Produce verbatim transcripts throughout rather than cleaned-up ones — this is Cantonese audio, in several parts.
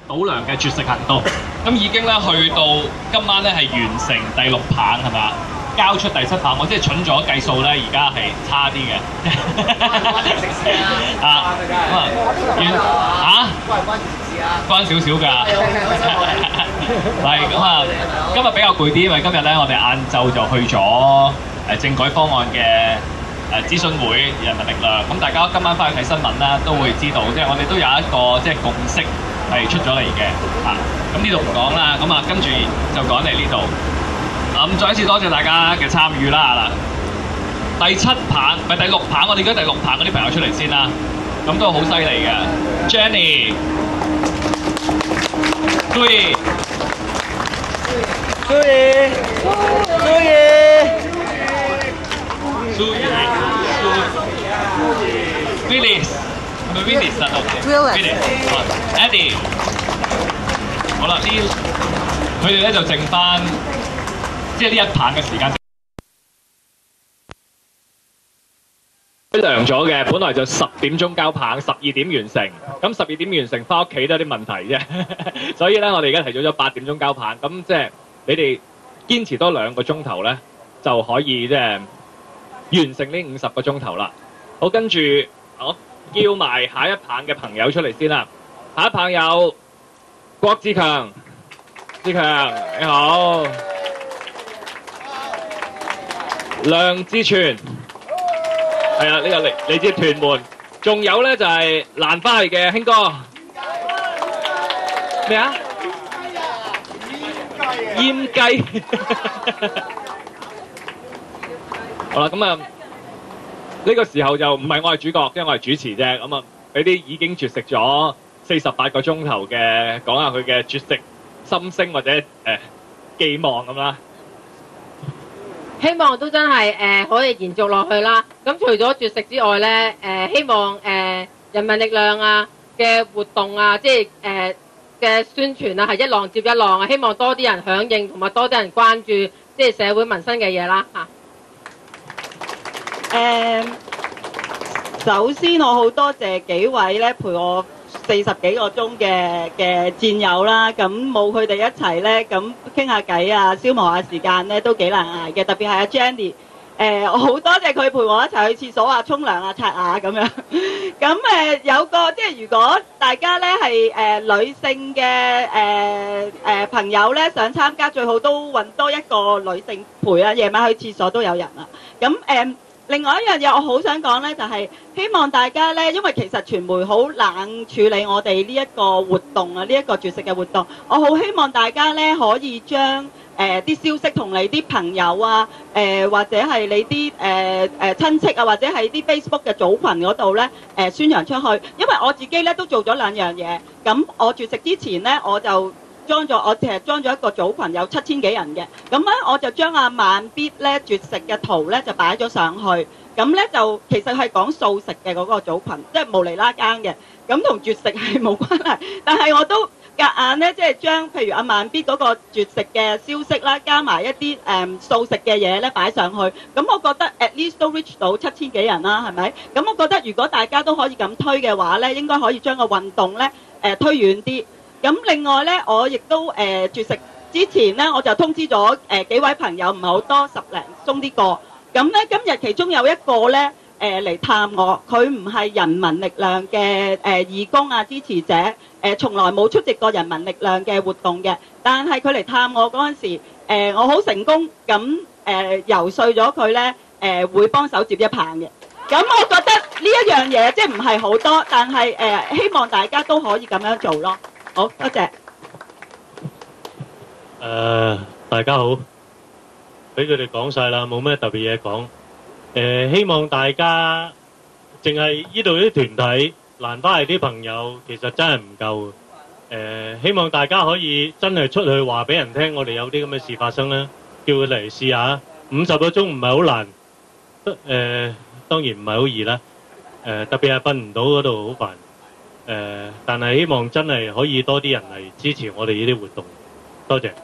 倒糧嘅絕食行動。咁已經咧去到今晚咧係完成第六棒係咪啊？交出第七棒，我即係蠢咗計數咧，而家係差啲嘅。啊，咁啊，完啊，關少少㗎。係咁啊，今日比較攰啲，因為今日咧我哋晏晝就去咗誒政改方案嘅誒諮詢會人民力量。咁大家今晚翻去睇新聞啦，都會知道，即係我哋都有一個即係共識係出咗嚟嘅。啊，咁呢度唔講啦，咁啊跟住就講嚟呢度。咁再一次多謝大家嘅參與啦！嗱，第七棒唔係第六棒，我哋而家第六棒嗰啲朋友出嚟先啦。咁都好犀利嘅 ，Jenny， Louis， Louis， Louis， Willis， 係咪 Willis 啊？ Willis，Eddie， 好啦，呢佢哋咧就剩翻。即係呢一棒嘅時間涼咗嘅，本來就十點鐘交棒，十二點完成。咁十二點完成，翻屋企都有啲問題啫。所以咧，我哋而家提早咗八點鐘交棒。咁即係你哋堅持多兩個鐘頭咧，就可以即係完成呢五十個鐘頭啦。好，跟住我叫埋下一棒嘅朋友出嚟先啦。下一棒有郭志強，志強你好。梁志全，係啊，呢個嚟嚟自屯門，仲有咧就係蘭花系嘅興哥，咩啊？閹雞，好啦，咁啊呢個時候就唔係我係主角，因為我係主持啫。咁啊，俾啲已經絕食咗四十八個鐘頭嘅講下佢嘅絕食心聲或者誒寄望咁啦。 希望都真係誒、呃、可以延續落去啦。咁除咗絕食之外咧，誒、呃、希望誒、呃、人民力量啊嘅活動啊，即係誒嘅宣傳啊，係一浪接一浪啊。希望多啲人響應，同埋多啲人關注，即係社會民生嘅嘢啦嚇。 誒，首先我好多謝幾位咧陪我四十幾個鐘嘅嘅戰友啦，咁冇佢哋一齊咧，咁傾下偈啊，消磨下時間咧都幾難捱嘅，特別係阿 Jenny， 誒我好多謝佢陪我一齊去廁所啊、沖涼啊、刷牙咁樣。咁誒有個即係如果大家咧係誒女性嘅誒誒朋友咧想參加，最好都揾多一個女性陪啊，夜晚去廁所都有人啊。咁誒。另外一樣嘢我好想講呢，就係希望大家呢，因為其實傳媒好冷處理我哋呢一個活動啊，呢一個絕食嘅活動，我好希望大家呢可以將誒啲消息同你啲朋友啊，誒或者係你啲誒誒親戚啊，或者係啲 Facebook 嘅組群嗰度呢誒宣揚出去，因為我自己呢都做咗兩樣嘢，咁我絕食之前呢我就。裝咗我其實裝咗一個組群有七千幾人嘅，咁咧我就將阿慢必咧絕食嘅圖咧就擺咗上去，咁咧就其實係講素食嘅嗰個組群，即係無厘啦更嘅，咁同絕食係冇關係，但係我都夾硬咧即係將譬如阿慢必嗰個絕食嘅消息啦，加埋一啲誒素食嘅嘢咧擺上去，咁我覺得 at least 都 reach 到七千幾人啦，係咪？咁我覺得如果大家都可以咁推嘅話咧，應該可以將個運動咧誒推遠啲。咁另外咧，我亦都誒絕食之前咧，我就通知咗誒幾位朋友，唔係好多，十零鬆啲個。咁咧今日其中有一個咧誒嚟探我，佢唔係人民力量嘅誒義工啊支持者，誒從來冇出席過人民力量嘅活動嘅。但係佢嚟探我嗰陣時，誒我好成功咁誒遊說咗佢咧誒會幫手接一棒嘅。咁我覺得呢一樣嘢即係唔係好多，但係誒希望大家都可以咁樣做咯。好，多謝。 誒，大家好，俾佢哋講晒啦，冇咩特別嘢講。誒，希望大家淨係呢度啲團體，蘭花系啲朋友，其實真係唔夠。誒，希望大家可以真係出去話俾人聽，我哋有啲咁嘅事發生啦，叫佢嚟試下。五十個鐘唔係好難，誒，當然唔係好易啦。誒，特別係瞓唔到嗰度好煩。誒，但係希望真係可以多啲人嚟支持我哋呢啲活動，多謝。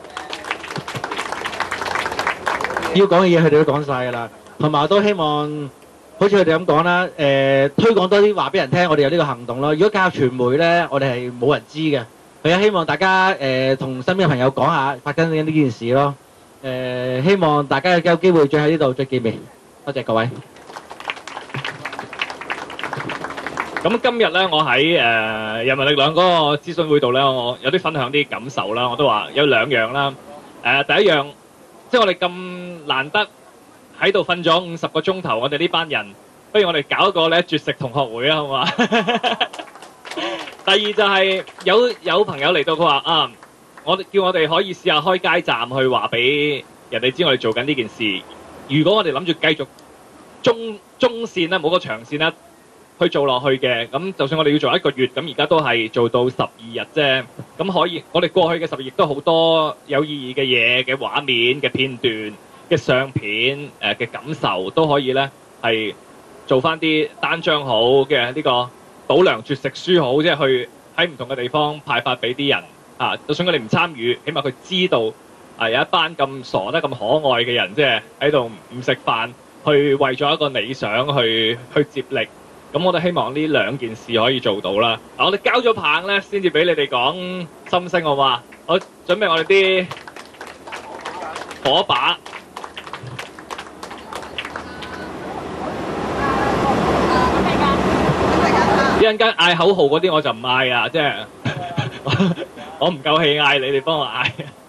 要講嘅嘢佢哋都講晒㗎啦，同埋我都希望好似佢哋咁講啦，誒推廣多啲話俾人聽，我哋有呢個行動咯。如果靠傳媒咧，我哋係冇人知嘅。 係啊，希望大家誒同身邊嘅朋友講下發生緊呢件事咯。誒，希望大家有機會再喺呢度再見面。多謝各位。 咁今日咧，我喺誒人民力量嗰個諮詢會度咧，我有啲分享啲感受啦。我都話有兩樣啦。誒，第一樣，即係我哋咁難得喺度瞓咗五十個鐘頭，我哋呢班人，不如我哋搞一個咧絕食同學會啊，好嘛？第二就係有有朋友嚟到，佢話啊，我哋叫我哋可以試下開街站去話俾人哋知我哋做緊呢件事。如果我哋諗住繼續中中線啦，冇個長線啦，去做落去嘅，咁就算我哋要做一個月，咁而家都係做到十二日啫。咁可以，我哋過去嘅十二日亦都好多有意義嘅嘢嘅畫面嘅片段嘅相片誒嘅感受都可以咧，係做翻啲單張好嘅呢個倒糧絕食書好，即係去喺唔同嘅地方派發俾啲人啊。就算佢哋唔參與，起碼佢知道啊有一班咁傻得咁可愛嘅人，即係喺度唔食飯，去為咗一個理想去去接力。咁我哋希望呢兩件事可以做到啦。嗱，我哋交咗棒咧，先至俾你哋講心聲好嘛？我準備我哋啲火把。一陣間嗌口號嗰啲我就唔嗌啊，即係我唔夠氣嗌，你哋幫我嗌。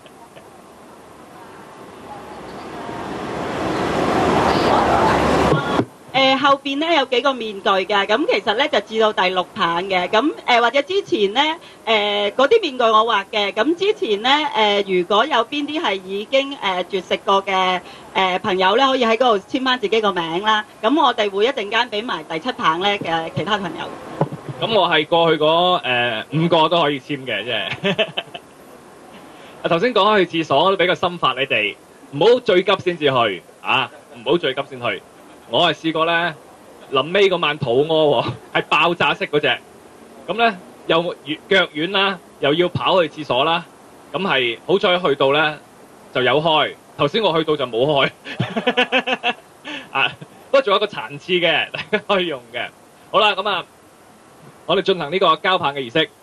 誒後邊咧有幾個面具嘅，咁其實咧就至到第六棒嘅，咁誒或者之前咧誒嗰啲面具我畫嘅，咁之前咧誒如果有邊啲係已經誒絕食過嘅誒朋友咧，可以喺嗰度簽翻自己個名啦。咁我哋會一陣間俾埋第七棒咧嘅其他朋友。 咁我係過去嗰誒五個都可以簽嘅，即係。啊頭先講開去廁所，我都俾個心法你哋，唔好最急先至去啊，唔好最急先去。我係試過咧，臨尾嗰晚肚屙喎，係爆炸式嗰隻，咁咧又腳軟啦，又要跑去廁所啦，咁係好彩去到咧就有開，頭先我去到就冇開，啊，不過仲有一個殘次嘅，大家可以用嘅。好啦，咁啊，我哋進行呢個交棒嘅儀式。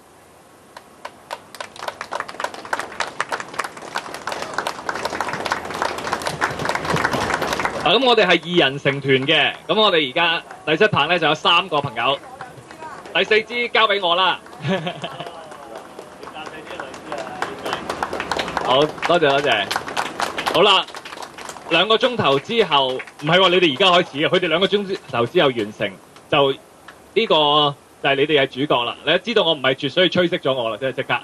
啊！咁我哋係二人成團嘅，咁我哋而家第七棒咧就有三個朋友，第四支交俾我啦。好多謝多謝。好啦，兩個鐘頭之後，唔係喎，你哋而家開始嘅，佢哋兩個鐘頭之後完成，就呢個就係你哋嘅主角啦。你都知道我唔係絕，所以吹熄咗我啦，即係即刻。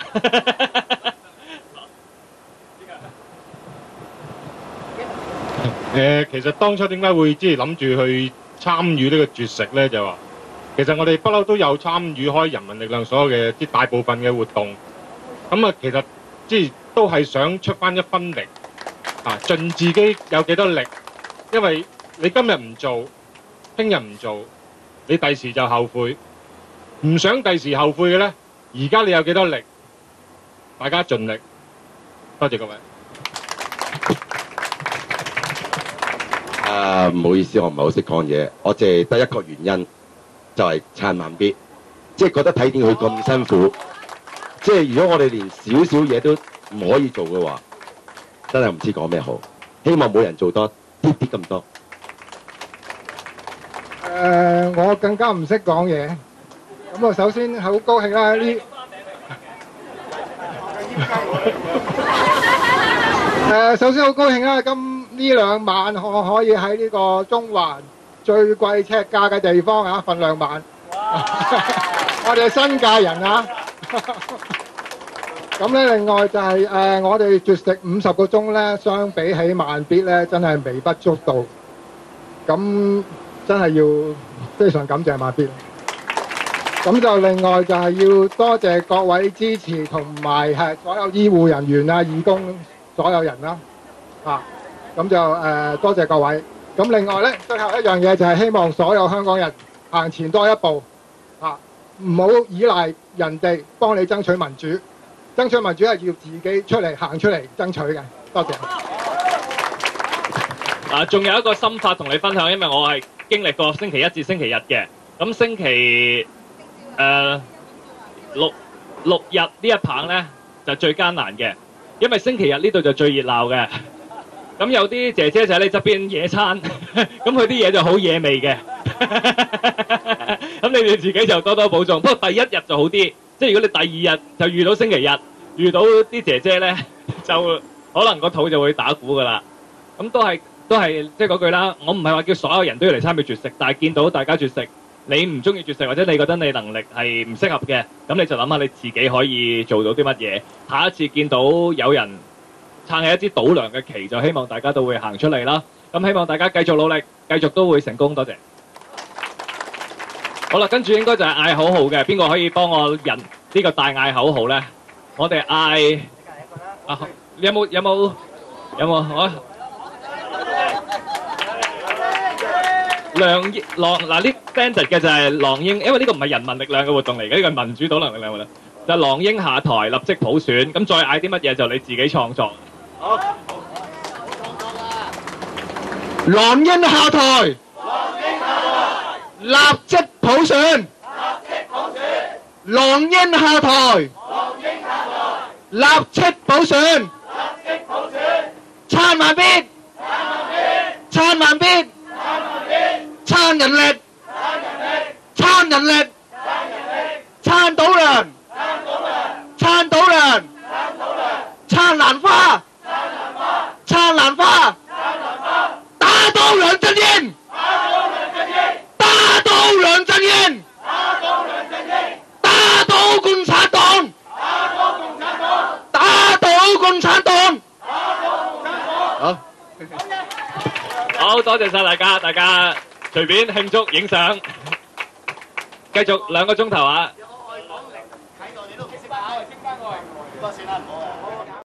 誒，其實當初點解會即係諗住去參與呢個絕食咧？就話其實我哋不嬲都有參與開人民力量所有嘅即係大部分嘅活動。咁啊，其實即係都係想出翻一分力啊，盡自己有幾多力。因為你今日唔做，聽日唔做，你第時就後悔。唔想第時後悔嘅咧，而家你有幾多力，大家盡力。多謝各位。 啊，唔好意思，我唔係好識講嘢，我淨係得一個原因，就係撐慢必，即係覺得睇見佢咁辛苦，即係如果我哋連少少嘢都唔可以做嘅話，真係唔知講咩好。希望每人做多啲啲咁多。 誒，我更加唔識講嘢，咁我首先好高興啦！呢誒，首先好高興啦！今呢兩晚我可以喺呢個中環最貴尺價嘅地方啊，瞓兩晚。我哋係新界人啊！咁咧，另外就係誒，我哋絕食五十個鐘咧，相比起慢必咧，真係微不足道。咁真係要非常感謝慢必。咁就另外就係要多謝各位支持同埋係所有醫護人員啊、義工所有人啦，啊！咁就誒多謝各位。咁另外咧，最後一樣嘢就係希望所有香港人行前多一步，啊，唔好依賴人哋幫你爭取民主，爭取民主係要自己出嚟行出嚟爭取嘅。多謝。 啊，仲有一個心法同你分享，因為我係經歷過星期一至星期日嘅。咁星期誒六六日呢一棒咧就最艱難嘅，因為星期日呢度就最熱鬧嘅。咁有啲姐姐就喺你側邊野餐，咁佢啲嘢就好野味嘅。咁你哋自己就多多保重。不過第一日就好啲，即係如果你第二日就遇到星期日，遇到啲姐姐咧，就可能個肚就會打鼓噶啦。咁都係都係即係嗰句啦，我唔係話叫所有人都要嚟參與絕食，但係見到大家絕食，你唔中意絕食或者你覺得你能力係唔適合嘅，咁你就諗下你自己可以做到啲乜嘢。下一次見到有人撐起一支倒涼嘅旗，就希望大家都會行出嚟啦。咁希望大家繼續努力，繼續都會成功。多謝。好啦，跟住應該就係嗌口號嘅，邊個可以幫我人呢個大嗌口號咧？我哋嗌啊，有冇有冇有冇我？梁英狼嗱呢 standard 嘅就係狼英，因為呢個唔係人民力量嘅活動嚟嘅，呢個係民主倒流力量活動。就係狼英下台，立即普選。咁再嗌啲乜嘢就你自己創作。好。 狼英下台，立即普選。狼英下台，立即普選。撐慢必，撐慢必。撐人力，撐人力，撐到人，撐到人，撐蘭花，撐蘭花，打倒梁振英，打倒梁振英，打倒共產黨，打倒共產黨。好。 好多謝晒大家，大家隨便慶祝影相，繼續兩個鐘頭啊！